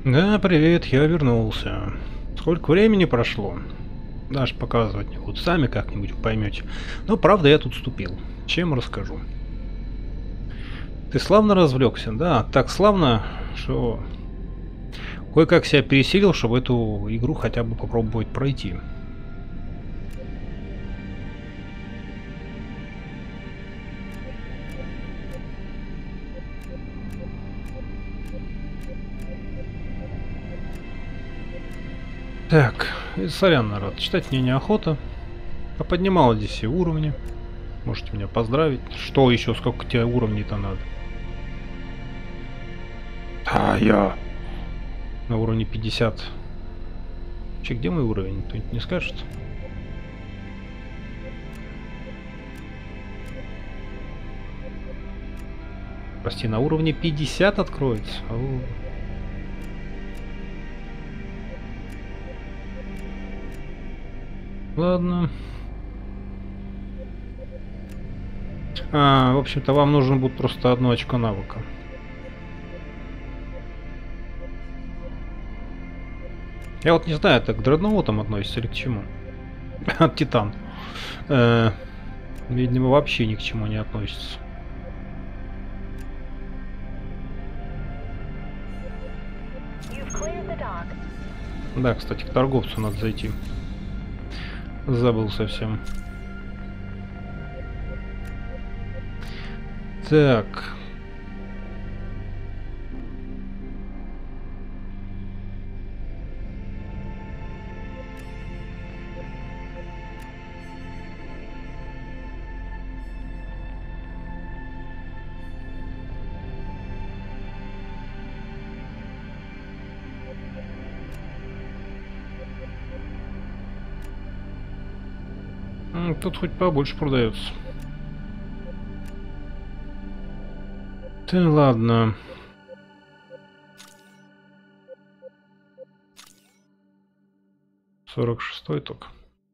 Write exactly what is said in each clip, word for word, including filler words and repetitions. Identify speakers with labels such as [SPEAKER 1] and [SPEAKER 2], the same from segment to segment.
[SPEAKER 1] Да, привет, я вернулся. Сколько времени прошло? Даже показывать не буду, сами как-нибудь поймете. Но правда я тут вступил. Чем расскажу? Ты славно развлекся, да? Так славно, что кое-как себя пересилил, чтобы эту игру хотя бы попробовать пройти. Так, сорян, народ, читать мне неохота. А поднимал здесь все уровни. Можете меня поздравить. Что еще, сколько тебе уровней-то надо? А я на уровне пятьдесят. Че, где мой уровень? Кто-нибудь не скажет? Прости, на уровне пятьдесят откроется. О. Ладно. А, в общем-то, вам нужно будет просто одно очко навыка. Я вот не знаю, это к дредноутам относится или к чему? От Титан. Э, видимо, вообще ни к чему не относится. Да, кстати, к торговцу надо зайти. Забыл совсем. Так. Тут хоть побольше продается. Да ладно. сорок шестой только.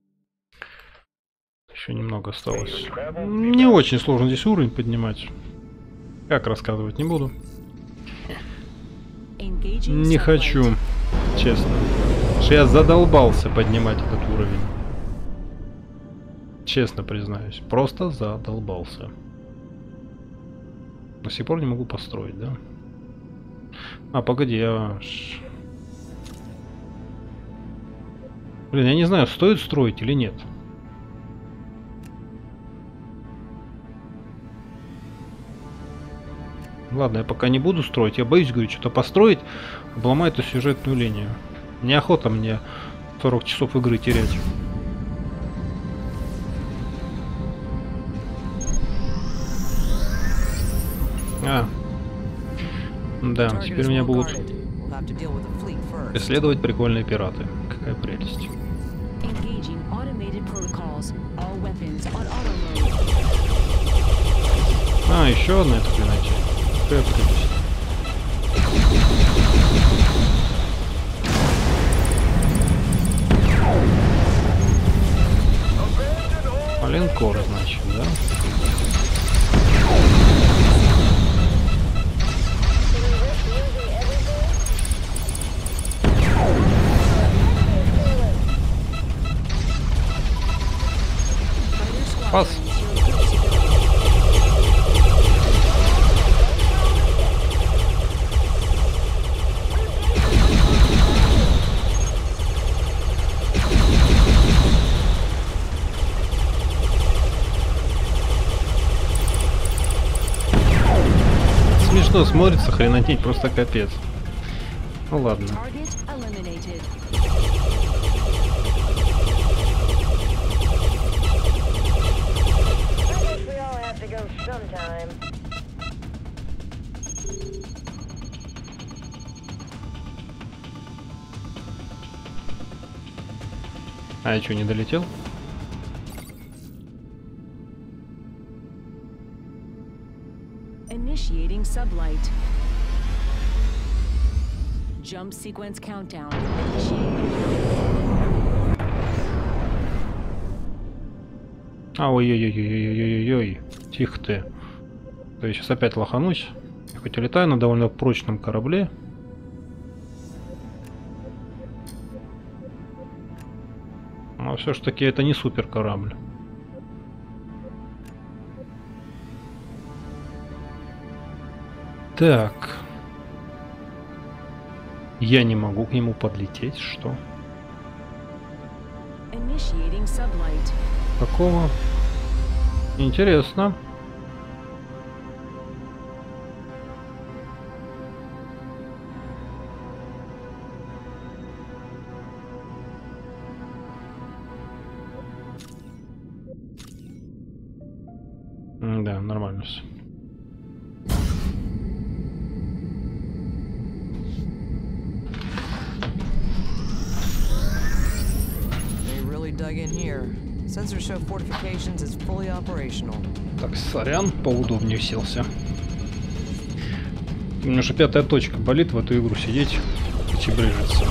[SPEAKER 1] Еще немного осталось. Не очень сложно здесь уровень поднимать. Как рассказывать не буду. Не хочу, честно. Потому что я задолбался поднимать этот уровень. Честно признаюсь, просто задолбался. До сих пор не могу построить, да? А, погоди, я... Блин, я не знаю, стоит строить или нет. Ладно, я пока не буду строить. Я боюсь, говорю, что-то построить, обломать эту сюжетную линию. Неохота мне сорок часов игры терять. А. Да, теперь меня будут преследовать прикольные пираты. Какая прелесть. А, еще одна эта хренача. Какая прелесть. Линкор, значит, да? Пас. Смешно смотрится, хренотень, просто капец. Ну ладно. А я что, не долетел?
[SPEAKER 2] Initiating sublight. Jump sequence countdown initiated.
[SPEAKER 1] А, ой-ой-ой-ой-ой-ой-ой. Тихо ты. То я сейчас опять лоханусь. Я хоть и летаю на довольно прочном корабле. Но все ж таки это не супер корабль. Так. Я не могу к нему подлететь, что?
[SPEAKER 2] Initiating sublight.
[SPEAKER 1] Какого? Интересно. Да, нормально все.
[SPEAKER 3] Dug in here. Sensors show fortifications is fully operational.
[SPEAKER 1] Так, сорян, поудобнее уселся. У меня же пятая точка болит в эту игру сидеть и чебрежиться.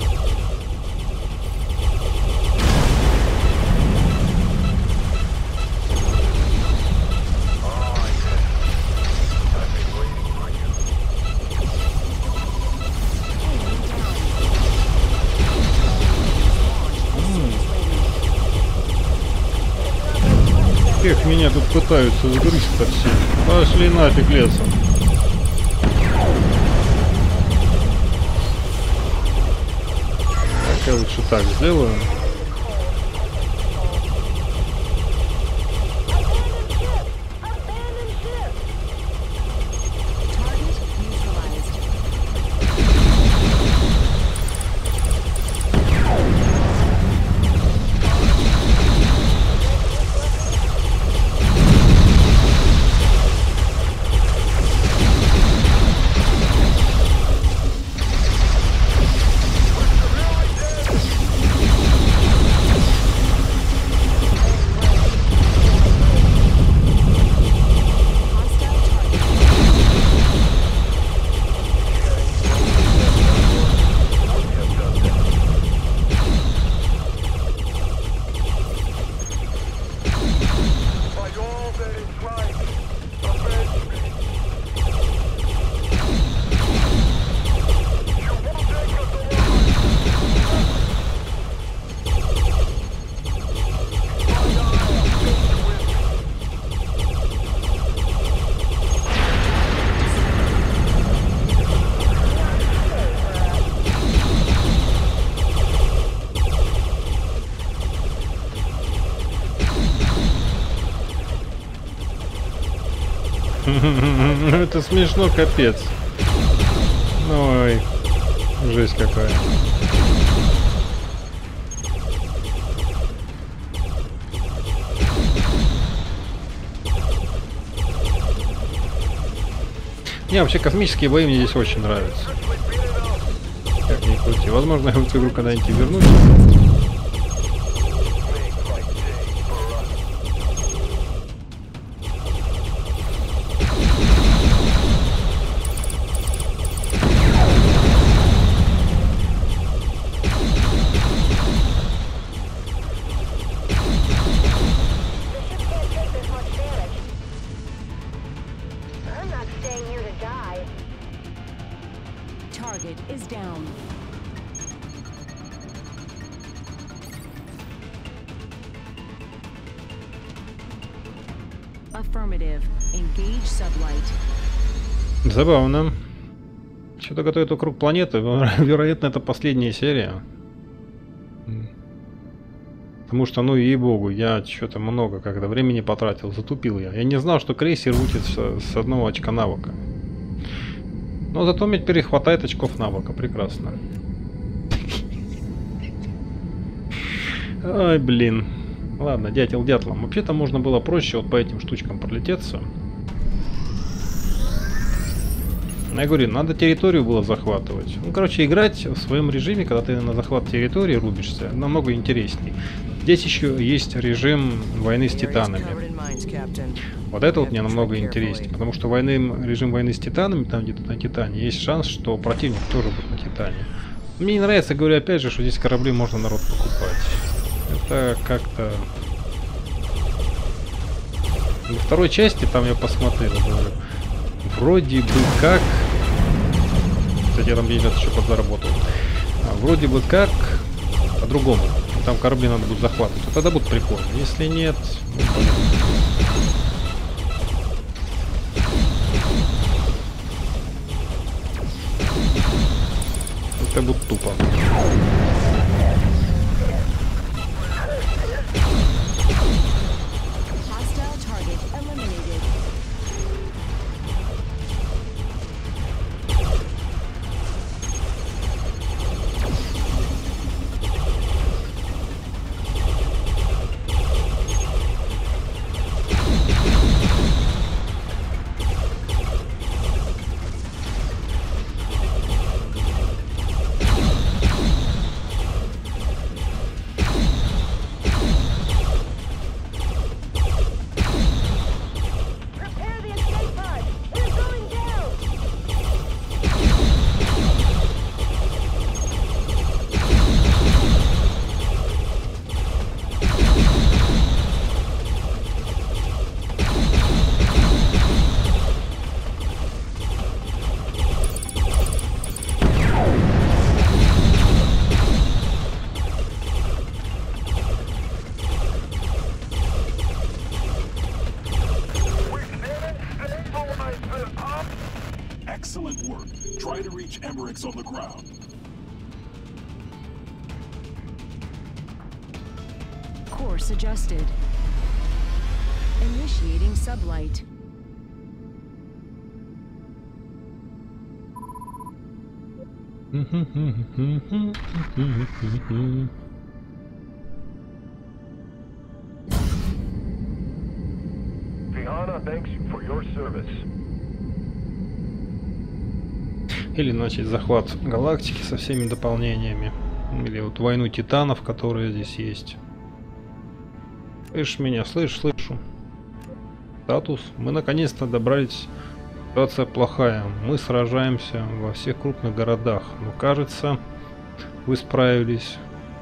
[SPEAKER 1] Как меня тут пытаются сгрызть-то все. Пошли нафиг лесом. Так, я лучше так сделаю. Это смешно, капец. Ой, жесть какая. Не, вообще космические бои мне здесь очень нравятся. Как ни крути. Возможно, я в эту игру когда-нибудь вернусь.
[SPEAKER 2] Target is down. Affirmative. Engage sublight.
[SPEAKER 1] Забавно. Что-то готовит вокруг планеты. Вероятно, это последняя серия. Потому что, ну ей-богу, я что-то много когда времени потратил, затупил я. Я не знал, что крейсер утит с одного очка навыка. Но зато мне теперь хватает очков навыка. Прекрасно. Ай, блин. Ладно, дятел дятлом. Вообще-то можно было проще вот по этим штучкам пролететься. Я говорю, надо территорию было захватывать. Ну, короче, играть в своем режиме, когда ты на захват территории рубишься, намного интересней. Здесь еще есть режим войны с титанами. Вот это вот мне намного интереснее, потому что войны, режим войны с титанами, там где-то на Титане, есть шанс, что противник тоже будет на Титане. Мне не нравится, говорю опять же, что здесь корабли можно народ покупать. Это как-то... Во второй части, там я посмотрел, говорю, вроде бы как... Кстати, я там денег еще подзаработал. А, вроде бы как по-другому Там корабли надо будет захватывать. А тогда будет прикольно. Если нет... Это будет тупо.
[SPEAKER 2] Hostile target eliminated.
[SPEAKER 4] Prepare the escape pod! We're going down!
[SPEAKER 5] Excellent work. Try to reach Emmerich's on the ground.
[SPEAKER 2] Course adjusted. Initiating sublight.
[SPEAKER 6] Vihana thanks you for your service.
[SPEAKER 1] Или начать захват галактики со всеми дополнениями. Или вот войну титанов, которая здесь есть. Слышишь меня? Слышь, слышу. Статус. Мы наконец-то добрались. Ситуация плохая. Мы сражаемся во всех крупных городах. Но кажется, вы справились.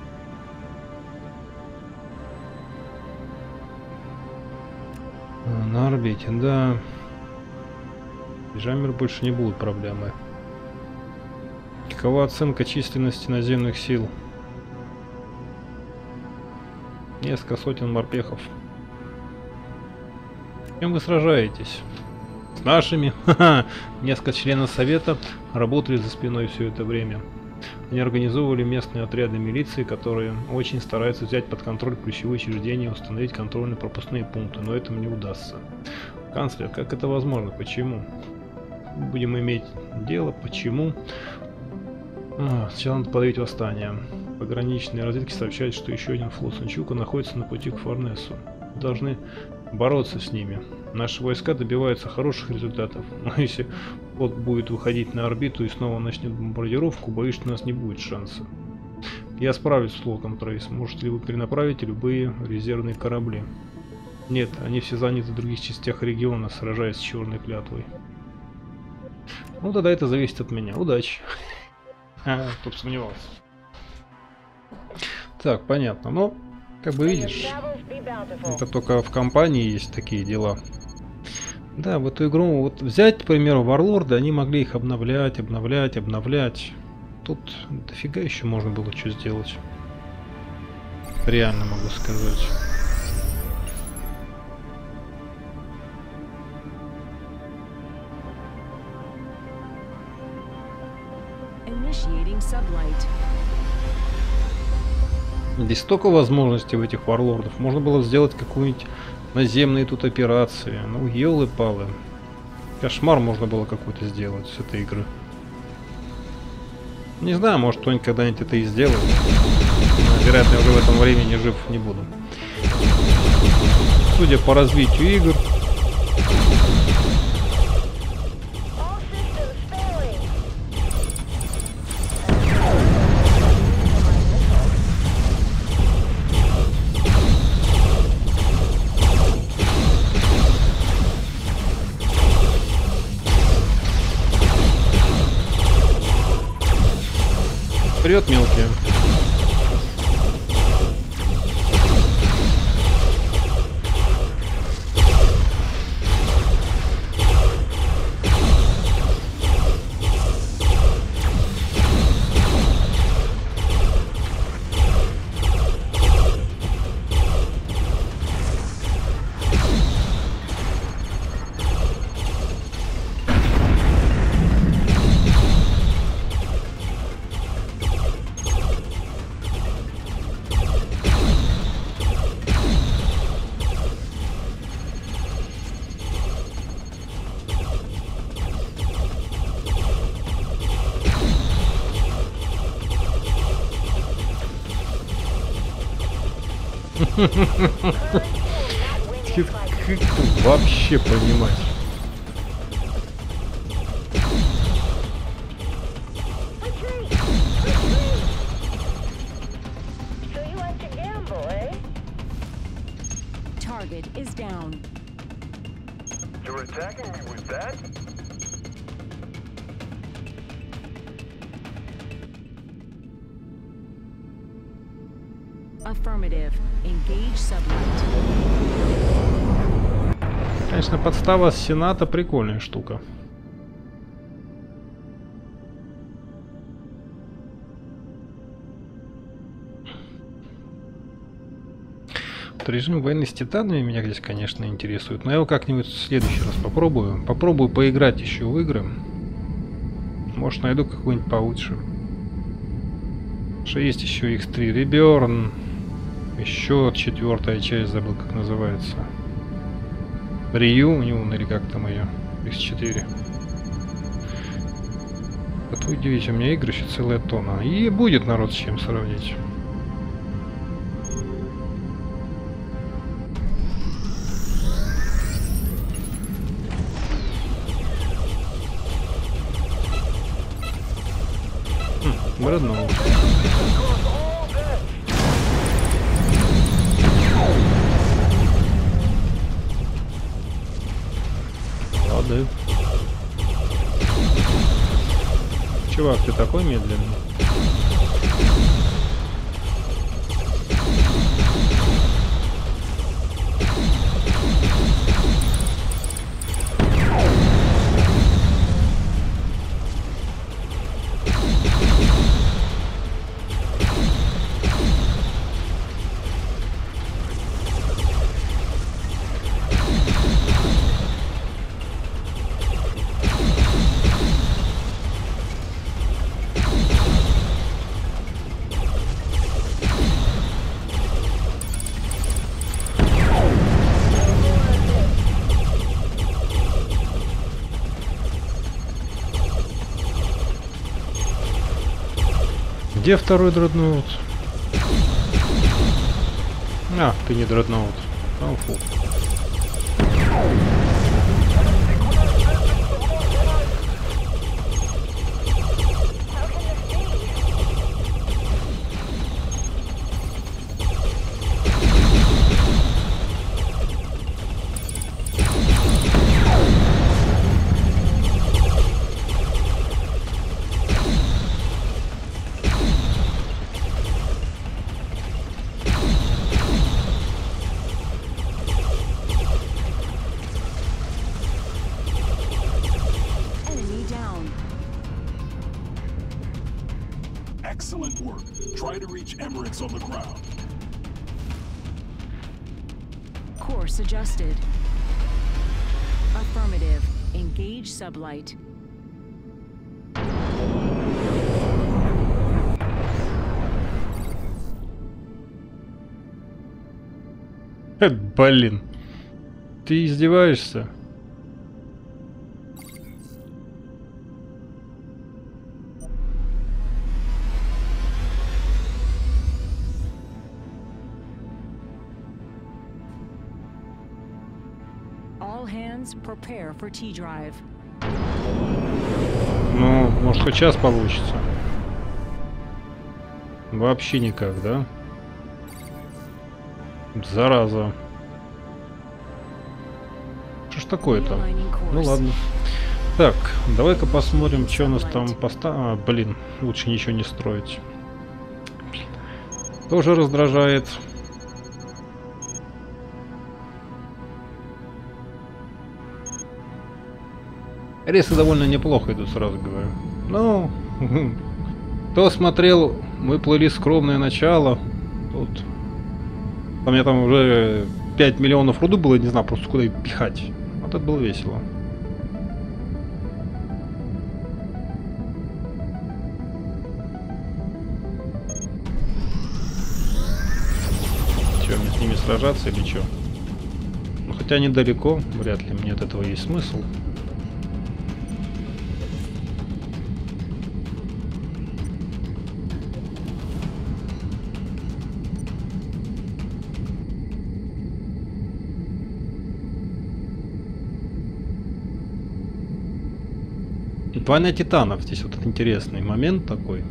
[SPEAKER 1] На орбите, да. Джаммер больше не будут проблемы. Какова оценка численности наземных сил? Несколько сотен морпехов. С кем вы сражаетесь? С нашими? Ха-ха! Несколько членов совета работали за спиной все это время. Они организовывали местные отряды милиции, которые очень стараются взять под контроль ключевые учреждения и установить контрольно-пропускные пункты, но этому не удастся. Канцлер, как это возможно? Почему? Будем иметь дело, почему? А, сначала надо подавить восстание. Пограничные разведки сообщают, что еще один флот Санчука находится на пути к Форнесу. Должны бороться с ними. Наши войска добиваются хороших результатов. Но если флот будет выходить на орбиту и снова начнет бомбардировку, боюсь, что у нас не будет шанса. Я справлюсь с флотом, Трейс. Можете ли вы перенаправить любые резервные корабли? Нет, они все заняты в других частях региона, сражаясь с черной клятвой. Ну тогда это зависит от меня. Удачи. А, тут сомневался. Так, понятно. Но, как бы видишь, это только в компании есть такие дела. Да, в эту игру, вот взять, к примеру, Варлорды, они могли их обновлять, обновлять, обновлять. Тут дофига еще можно было что сделать. Реально могу сказать.
[SPEAKER 2] Initiating sublight.
[SPEAKER 1] Здесь столько возможностей в этих варлордов. Можно было сделать какую-нибудь наземные тут операции. Ну, елы-палы. Кошмар можно было какой-то сделать с этой игры. Не знаю, может кто-нибудь когда-нибудь это и сделает. Но, вероятно, я уже в этом времени жив не буду. Судя по развитию игр... Вперед, мелкие. Как тут вообще понимать?
[SPEAKER 4] Retreat! Retreat! So you like to gamble, eh?
[SPEAKER 2] Target is down.
[SPEAKER 6] You're attacking me with that?
[SPEAKER 2] Affirmative. Engage sublight.
[SPEAKER 1] Конечно, подстава с Сената прикольная штука. Вот режим войны с титанами меня здесь, конечно, интересует, но я его как-нибудь в следующий раз попробую. Попробую поиграть еще в игры. Может, найду какой-нибудь получше. Что есть еще икс три Reborn. Еще четвертая часть, забыл, как называется. Reunion или как там ее. икс четыре. Вот вы удивите, у меня игр еще целая тонна. И будет народ с чем сравнить. Хм, Брэдноут. Ладно. Чувак, ты такой медленный. Где второй дредноут? А, ты не дредноут. А, фу.
[SPEAKER 2] Enemy down.
[SPEAKER 5] Excellent work. Try to reach Emirates on the ground.
[SPEAKER 2] Course adjusted. Affirmative. Engage sublight.
[SPEAKER 1] Э, блин. Ты издеваешься?
[SPEAKER 2] All hands prepare for T-Drive.
[SPEAKER 1] Ну, может, хоть час получится. Вообще никак, да? Зараза. Что ж такое-то?
[SPEAKER 2] Realigning course.
[SPEAKER 1] Ну ладно. Так, давай-ка посмотрим, что у нас там поста... А, блин, лучше ничего не строить. Тоже раздражает. Рейсы довольно неплохо идут, сразу говорю. Ну, кто смотрел, мы плыли скромное начало. Тут... У меня там уже пять миллионов руды было, не знаю, просто куда их пихать. Вот это было весело. Че, мне с ними сражаться или что? Ну, хотя они далеко, вряд ли мне от этого есть смысл. Война титанов. Здесь вот интересный момент такой.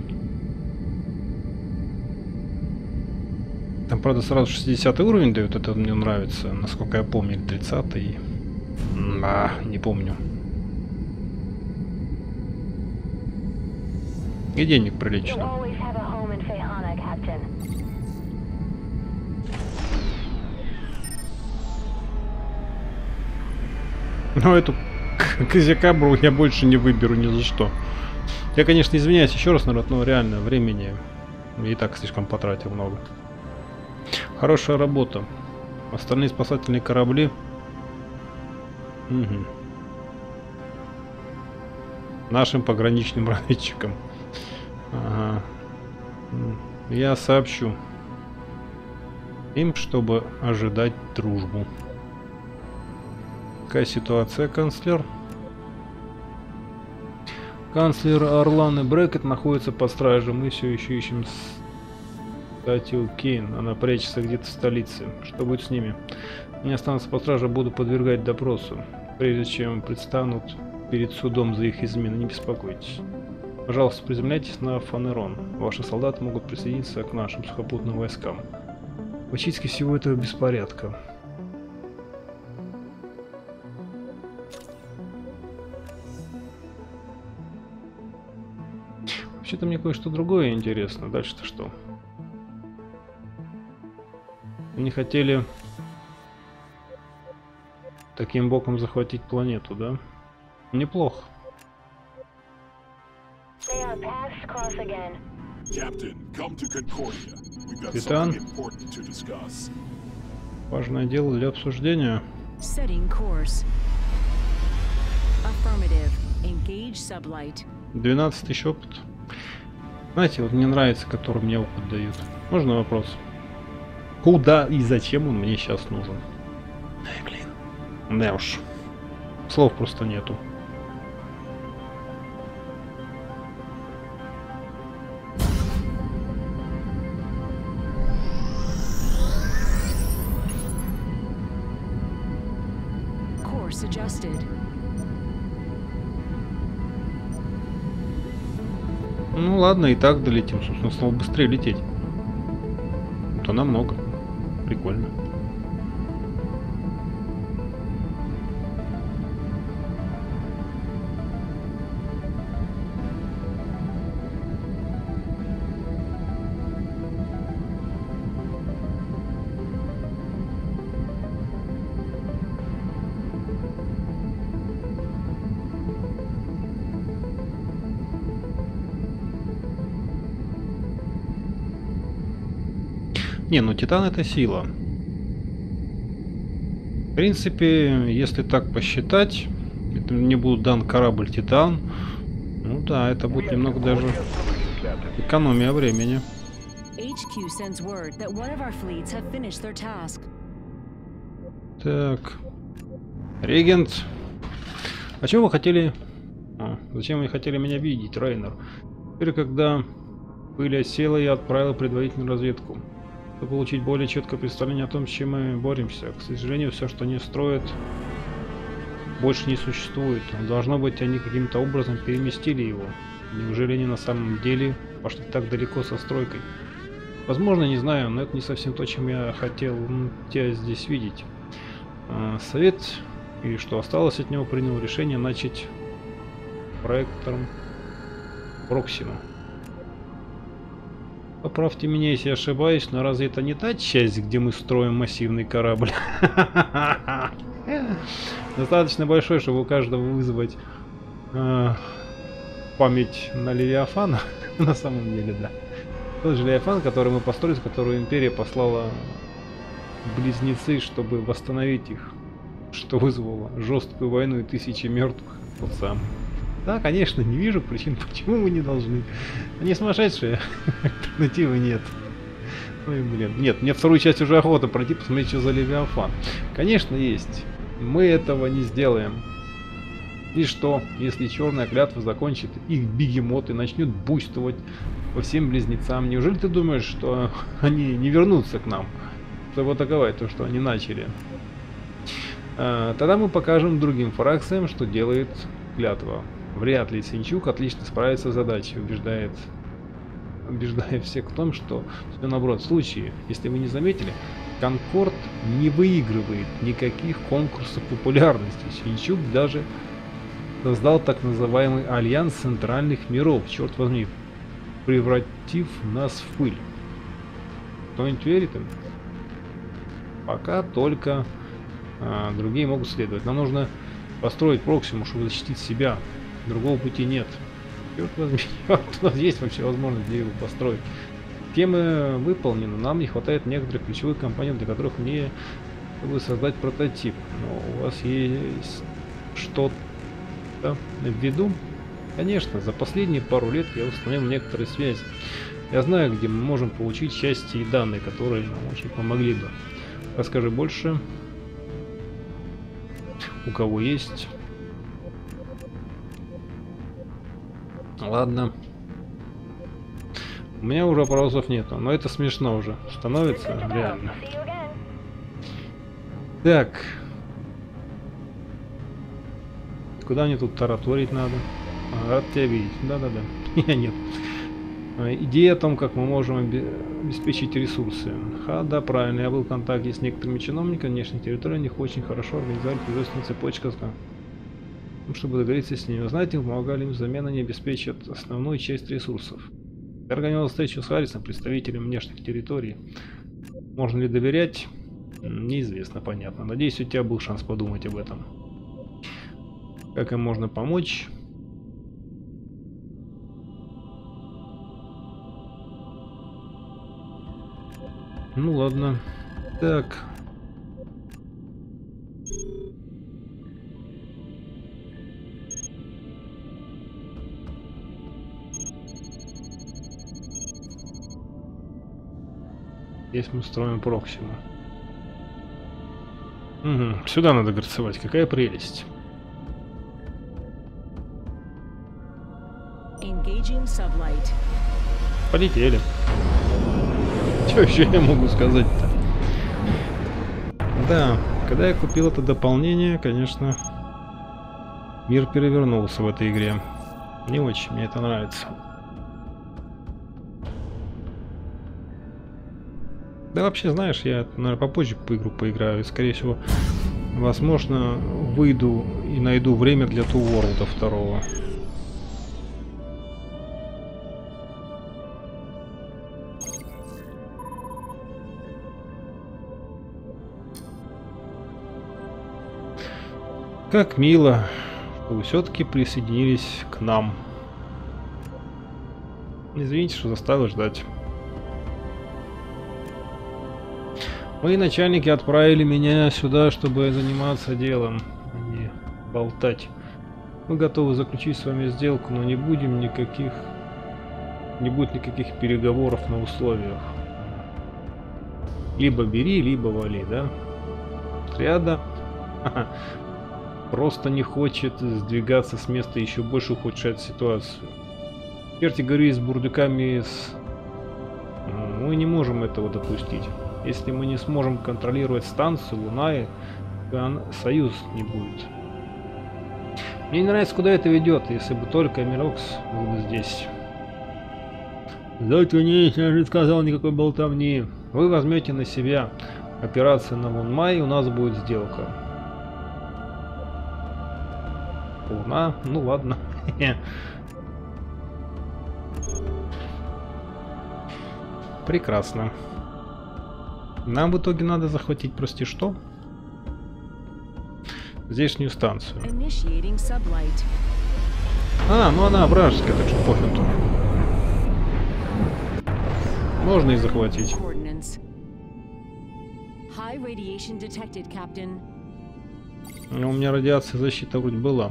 [SPEAKER 1] Там, правда, сразу шестидесятый уровень дают. Это мне нравится. Насколько я помню, или тридцатый. А, не помню. И денег прилично. Но эту Казикабру я больше не выберу ни за что. Я, конечно, извиняюсь еще раз, народ, но реально времени и так слишком потратил много. Хорошая работа. Остальные спасательные корабли. Угу. Нашим пограничным разведчикам. Ага. Я сообщу им, чтобы ожидать дружбу. Какая ситуация, канцлер? Канцлер Орланы Брекет находится под стражей. Мы все еще ищем статью Кейн. Она прячется где-то в столице. Что будет с ними? Они останутся под стражей, буду подвергать допросу. Прежде чем предстанут перед судом за их измены, не беспокойтесь. Пожалуйста, приземляйтесь на Фанерон. Ваши солдаты могут присоединиться к нашим сухопутным войскам. В очистке всего этого беспорядка. Вообще-то мне кое-что другое интересно. Дальше-то что? Они хотели таким боком захватить планету, да? Неплохо. Капитан, важное дело для обсуждения. двенадцать тысяч опыт. Знаете, вот мне нравится, который мне опыт дают. Можно вопрос? Куда и зачем он мне сейчас нужен? Ай, блин. Да уж. Слов просто нету.
[SPEAKER 2] Course adjusted.
[SPEAKER 1] Ну ладно, и так долетим. Собственно, стало быстрее лететь. То намного. Прикольно. Не, ну Титан это сила. В принципе, если так посчитать, это мне будет дан корабль Титан. Ну да, это будет немного даже экономия времени. Так. Регент. А чего вы хотели... А, зачем вы хотели меня видеть, Рейнер? Теперь, когда пыль осела, я отправил предварительную разведку. Чтобы получить более четкое представление о том, с чем мы боремся. К сожалению, все, что не строят, больше не существует. Должно быть, они каким-то образом переместили его. Неужели они на самом деле пошли так далеко со стройкой? Возможно, не знаю, но это не совсем то, чем я хотел ну, тебя здесь видеть. Совет, и что осталось от него, принял решение начать проектором Проксима. Поправьте меня, если я ошибаюсь, но разве это не та часть, где мы строим массивный корабль? Достаточно большой, чтобы у каждого вызвать э, память на Левиафана. На самом деле, да. Тот же Левиафан, который мы построили, с которого Империя послала близнецы, чтобы восстановить их. Что вызвало жесткую войну и тысячи мертвых. Тот сам. Да, конечно, не вижу причин, почему мы не должны. Они сумасшедшие. Альтернативы нет. Ой, блин. Нет, мне вторую часть уже охота пройти, посмотреть, что за Левиафан. Конечно, есть. Мы этого не сделаем. И что, если черная клятва закончит их бегемот и начнет буйствовать по всем близнецам? Неужели ты думаешь, что они не вернутся к нам, чтобы атаковать то, что они начали? А, тогда мы покажем другим фракциям, что делает клятва. Вряд ли Синчук отлично справится с задачей, убеждает, убеждая всех в том, что все наоборот. В случае, если вы не заметили, Конкорд не выигрывает никаких конкурсов популярности. Синчук даже создал так называемый Альянс Центральных Миров, черт возьми, превратив нас в пыль. Кто-нибудь верит им? Пока только а, другие могут следовать. Нам нужно построить Проксиму, чтобы защитить себя. Другого пути нет. Черт возьми, у нас есть вообще возможность где его построить. Темы выполнены, нам не хватает некоторых ключевых компонент, для которых мне чтобы создать прототип. Но у вас есть что-то в виду? Конечно, за последние пару лет я установил некоторые связи. Я знаю, где мы можем получить части и данные, которые нам очень помогли бы. Расскажи больше. У кого есть? Ладно. У меня уже вопросов нету, но это смешно уже становится, реально.
[SPEAKER 4] See you again.
[SPEAKER 1] Так. Куда мне тут тараторить надо? А, рад тебя видеть. Да-да-да. Я нет. А, идея о том, как мы можем обеспечить ресурсы. Ха, да, правильно. Я был в контакте с некоторыми чиновниками внешней территории. У них очень хорошо организовали производственную цепочку. Чтобы договориться с ними. Знаете, мы помогали им взамен, они обеспечат основную часть ресурсов. Я организовал встречу с Харрисом, представителем внешних территорий. Можно ли доверять? Неизвестно, понятно. Надеюсь, у тебя был шанс подумать об этом. Как им можно помочь? Ну ладно. Так. Здесь мы строим Проксиму. Угу. Сюда надо горцевать. Какая прелесть.
[SPEAKER 2] Engaging sublight.
[SPEAKER 1] Полетели. Что еще я могу сказать-то? Да, когда я купил это дополнение, конечно, мир перевернулся в этой игре. Не очень мне это нравится. Да вообще, знаешь, я, наверное, попозже по игру поиграю. И, скорее всего, возможно, выйду и найду время для Two World второго. Как мило, что вы все-таки присоединились к нам. Извините, что заставил ждать. Мои начальники отправили меня сюда, чтобы заниматься делом, а не болтать. Мы готовы заключить с вами сделку, но не будем никаких... Не будет никаких переговоров на условиях. Либо бери, либо вали, да? Ряда просто не хочет сдвигаться с места, еще больше ухудшать ситуацию. Черти говорили с бурдюками, с... мы не можем этого допустить. Если мы не сможем контролировать станцию, Луна и Союз не будет. Мне не нравится, куда это ведет, если бы только Мирокс был бы здесь. Заткнись, я же сказал, никакой болтовни. Вы возьмете на себя операцию на Лунмай, у нас будет сделка. Луна? Ну ладно. Прекрасно. Нам в итоге надо захватить, прости, что? Здешнюю станцию.
[SPEAKER 2] Initiating sublight.
[SPEAKER 1] А, ну она вражеская, так что пофиг тут. Можно их захватить.
[SPEAKER 2] Coordinates. High radiation detected, Captain.
[SPEAKER 1] У меня радиация защита вроде была.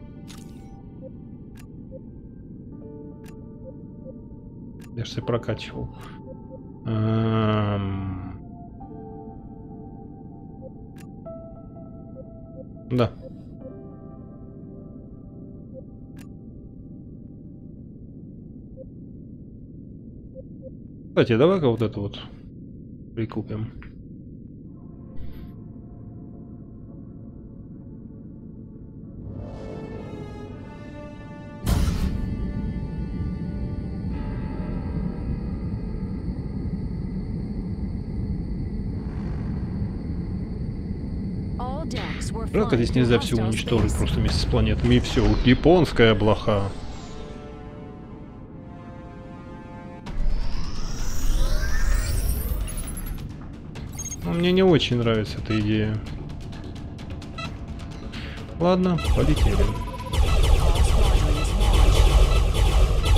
[SPEAKER 1] Я же себя прокачивал. Эм... Да. Кстати, давай-ка вот это вот прикупим.
[SPEAKER 2] decks were
[SPEAKER 1] Жалко,
[SPEAKER 2] flying
[SPEAKER 1] здесь
[SPEAKER 2] through
[SPEAKER 1] нельзя все
[SPEAKER 2] hostile
[SPEAKER 1] уничтожить
[SPEAKER 2] space.
[SPEAKER 1] просто вместе с планетами и все. Вот японская блоха. Но мне не очень нравится эта идея. Ладно, полетели.
[SPEAKER 2] All squadrons launch.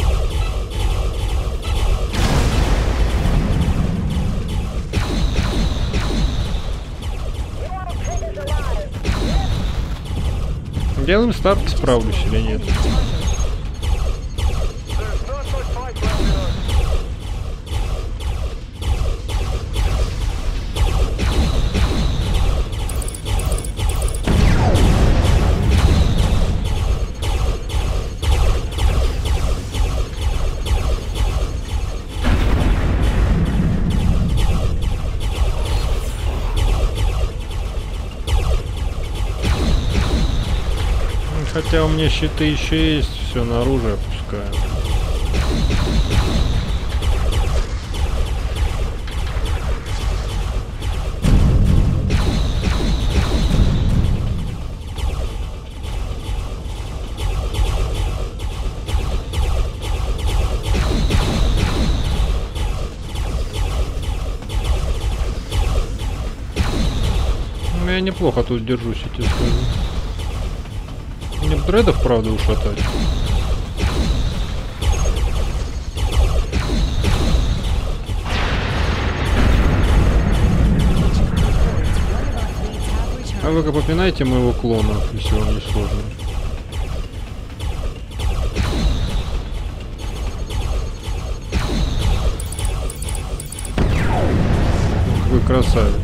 [SPEAKER 4] You won't take us alive.
[SPEAKER 1] Делаем ставки, справлюсь или нет.
[SPEAKER 6] There's not much fight left in us.
[SPEAKER 1] Хотя у меня щиты еще есть, все на оружие опускаю. Ну, я неплохо тут держусь, я тебе скажу. Мне б дредов, правда, ушатать. А вы-ка попинайте моего клона, если вам не сложно. Какой красавец.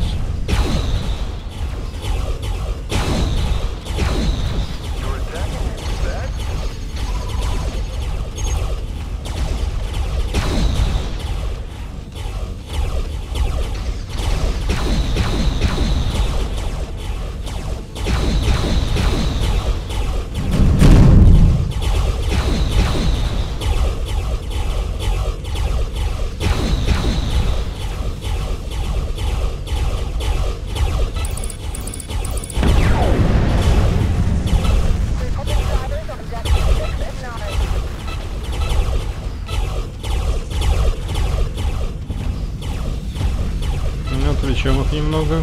[SPEAKER 1] Отвлечем их немного.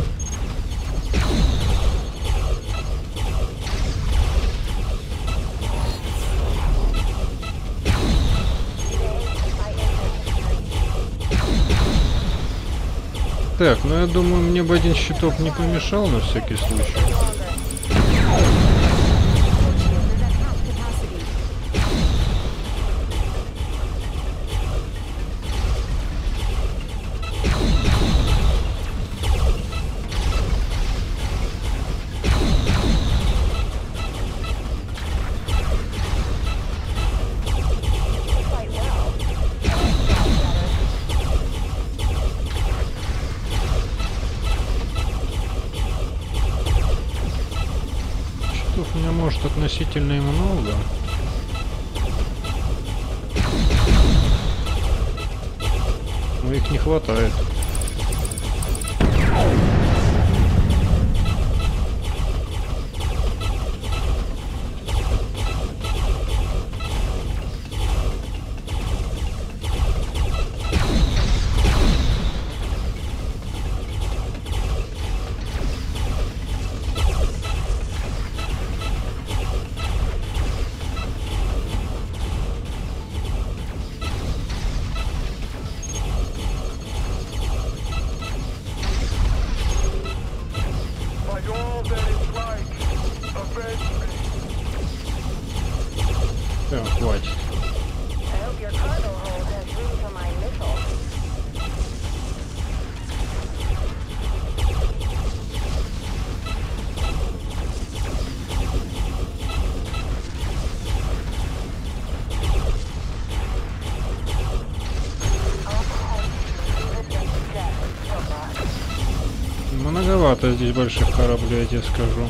[SPEAKER 1] Так, ну я думаю, мне бы один щиток не помешал на всякий случай. У меня может относительно и много. Но их не хватает.
[SPEAKER 6] By all that is right, avenge me.
[SPEAKER 1] Так, хватит.
[SPEAKER 4] I hope your cargo hold has room for my missile.
[SPEAKER 1] Многовато здесь больших кораблей, я тебе скажу.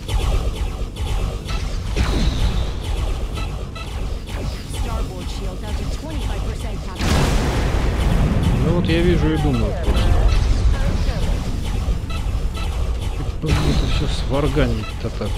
[SPEAKER 2] Starboard shield down to twenty-five percent capacity.
[SPEAKER 1] Ну вот я вижу и думаю просто. Как бы мне это сейчас сварганить-то так.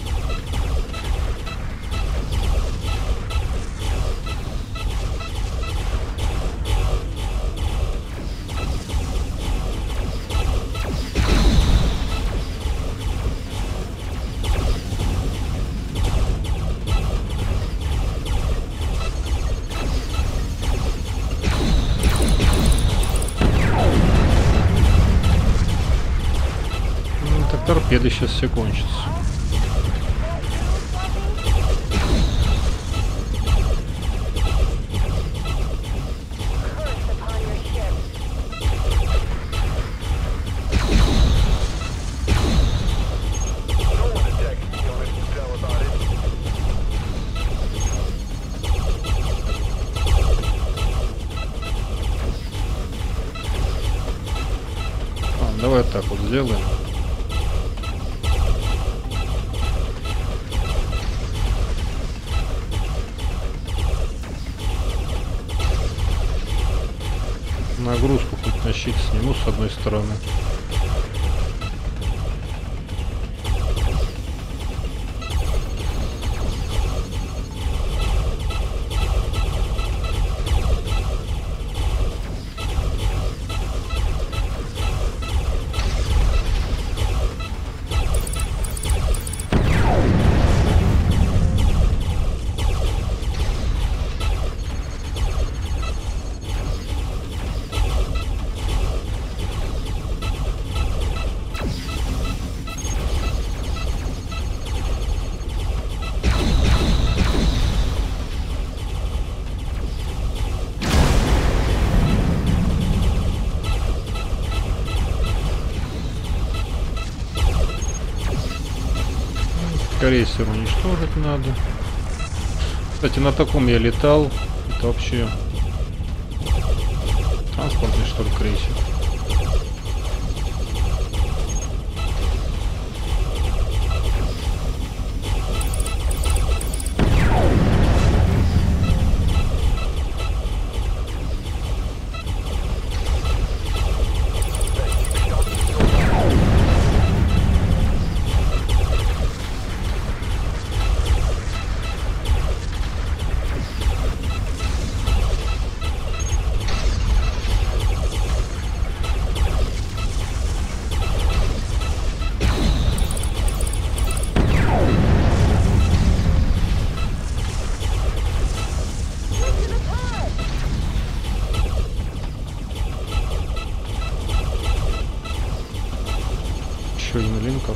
[SPEAKER 1] Торпеды сейчас все кончатся. А, давай так вот сделаем. Нагрузку хоть на щит сниму с одной стороны. Крейсер уничтожить надо. Кстати, на таком я летал. Это вообще транспортный, что ли, крейсер? Еще один линкор.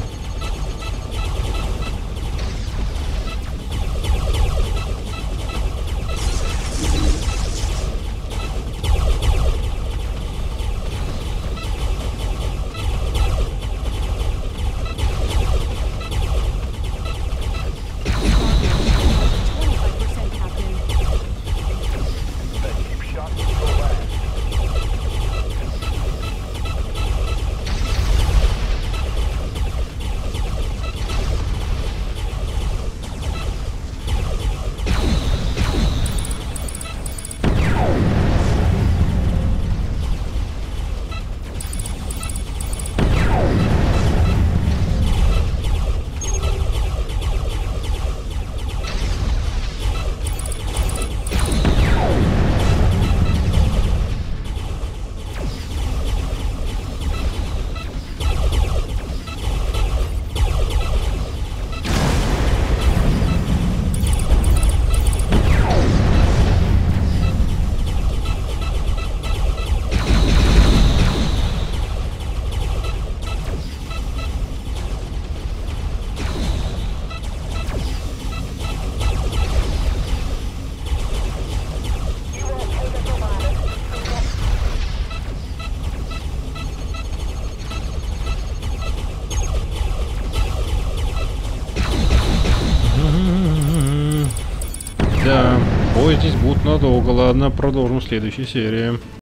[SPEAKER 2] twenty-five percent, Captain.
[SPEAKER 6] Keep shot until last.
[SPEAKER 1] Да, бой здесь будет надолго. Ладно, продолжим в следующей серии.